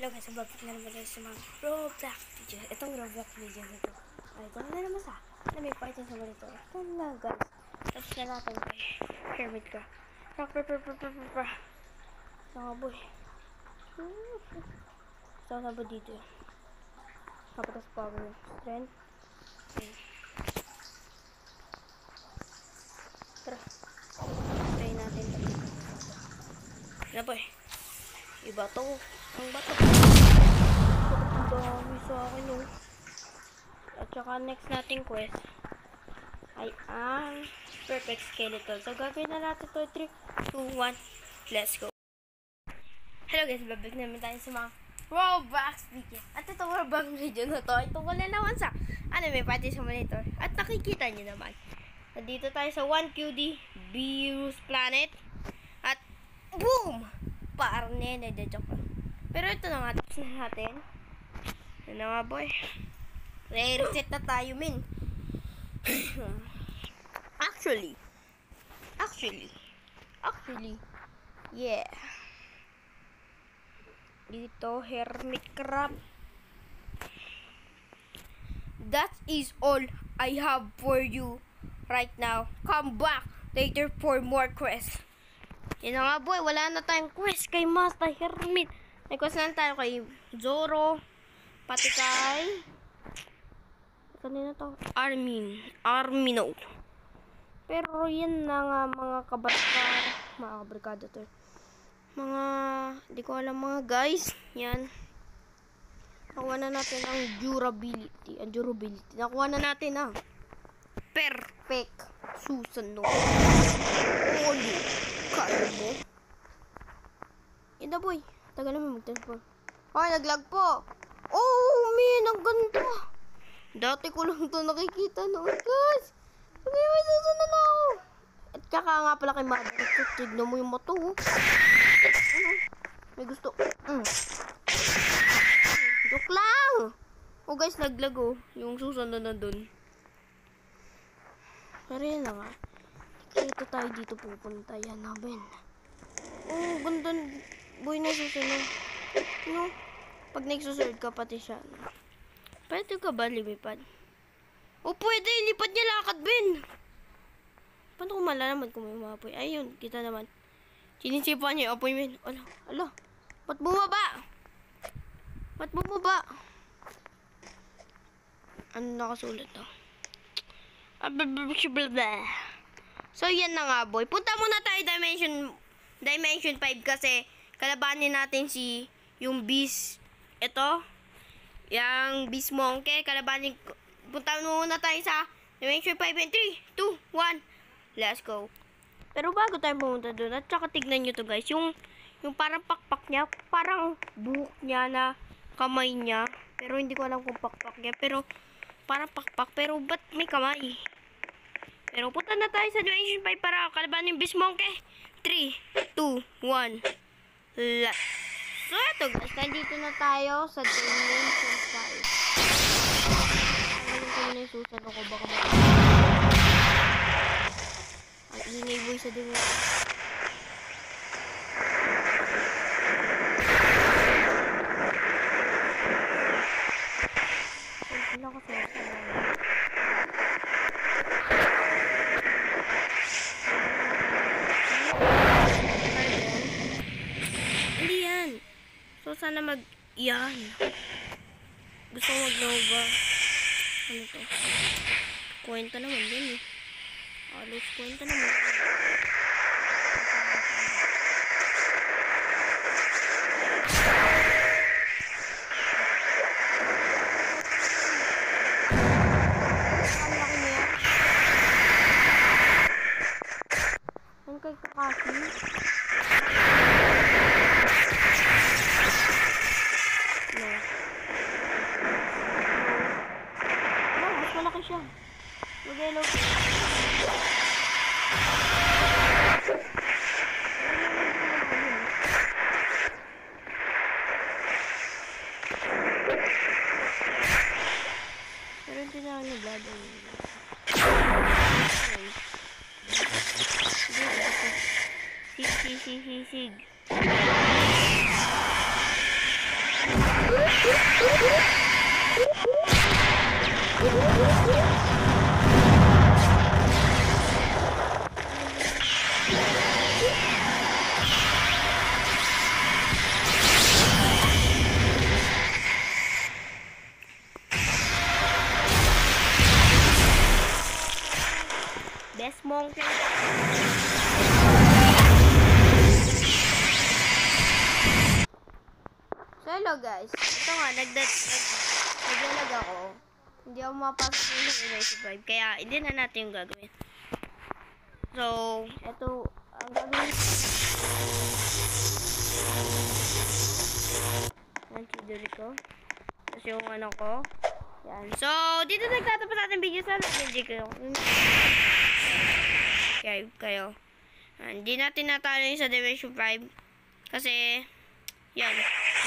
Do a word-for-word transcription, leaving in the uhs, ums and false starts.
Hello guys, babalik na naman tayo sa mga Roblox video. Itong Roblox video nito. Ay, ito na naman sa na may fighting sa mga ito. Ito na guys. Tapos na natin ito. Hermit ka. Rock, rock, rock, rock, rock, rock, rock. Nakaboy. Ito na ba dito? Kapatas power. Strength. Okay. Tara. Try natin ito. Na boy. Iba to. Ang bato. Ang dami sa akin oh. At saka next nating quest ay ang perfect skeleton. So gagawin na natin to. three, two, one. Let's go. Hello guys, babalik naman tayo sa mga Roblox video. At itong Roblox video na to ay tungkol na naman sa Anime Party Simulator. At nakikita nyo naman. Nandito tayo sa one Q D Virus Planet. At boom! Parang nene, de joke. Pero ito na nga, tapos na natin. Ano na nga boy. Re-reset na tayo min. Actually. Actually. Actually. Yeah. Dito, hermit crab. That is all I have for you right now. Come back later for more quests. Yan na nga boy, wala na tayong quest kay Master Hermit. May quest na tayo kay Zoro, pati kay kanina to? Armin, Armino. Pero yan na nga mga kabarkada, mga kabarkada to. Mga, di ko alam mga guys, yan. Nakuha na natin ang durability, ang durability. Nakuha na natin ang perfect Susanoo. Holy Carbo. Ina boy, tagal naman mag-teleport. Ay, naglag po. Oh, man, ang ganda. Dati ko lang ito nakikita noon, guys. Okay, may susunod na ako. At kaka nga pala kay Mother. Tignan mo yung mato. Ano? May gusto. Mm. Joke lang. Oh guys, naglag oh. Yung susunod na dun. Pero yan na nga. Ito tayo dito pupunta. Yan na, Ben. Oh, ganda. Boy na susunod. No? Pag nagsusunod ka pati siya. Pwede ka ba lumipad? Oh, pwede. Lipad niya lakad, Ben. Paano ko malalaman kung may mga apoy? Ayun, kita naman. Sinisipan niya yung apoy, Ben. Ala, ala. Ba't bumaba? Ba't bumaba? Ano nakasulat to? So, yan na nga, boy. Punta muna tayo Dimension Dimension five kasi kalabanin natin si yung Beast. Ito. Yung Beast Monkey. Kalabanin. Punta muna tayo sa Dimension five and three, two, one. Let's go. Pero bago tayo pumunta doon, at saka tignan nyo to guys. Yung, yung parang pakpak niya. Parang buhok niya na kamay niya. Pero hindi ko alam kung pakpak niya. Pero parang pakpak. Pero ba't may kamay? Pero punta na tayo sa Dimension five para kalabanin yung Beast Monkey. three, two, one. Let's. So ito guys, nandito na tayo sa Dimension five. Ano ko na yung susan ako baka ba? Ang ingay boy sa Dimension. Wala ko sa So, sana mag... Yan. Gusto ko mag-nova. Ano to? Kwenta naman din eh. Alos kwenta naman. Ang laki niya. Ang kay kakasi. Siya. Mag-hello. Pero hindi na ako nag-vlog. Sig, sig, sig, sig, sig. Best monkey. So hello guys. Ito nga, nagdat naglalag ako. Hindi ako mapasok yung Dimension five. Kaya hindi na natin yung gagawin. So, ito ang gagawin. Yan, chidori ko. Tapos yung ano ko. Yan. So, dito nagtatapos natin video. Sana hindi kayo. Kayo, kayo. Hindi natin natalo yung sa Dimension five. Kasi, yan.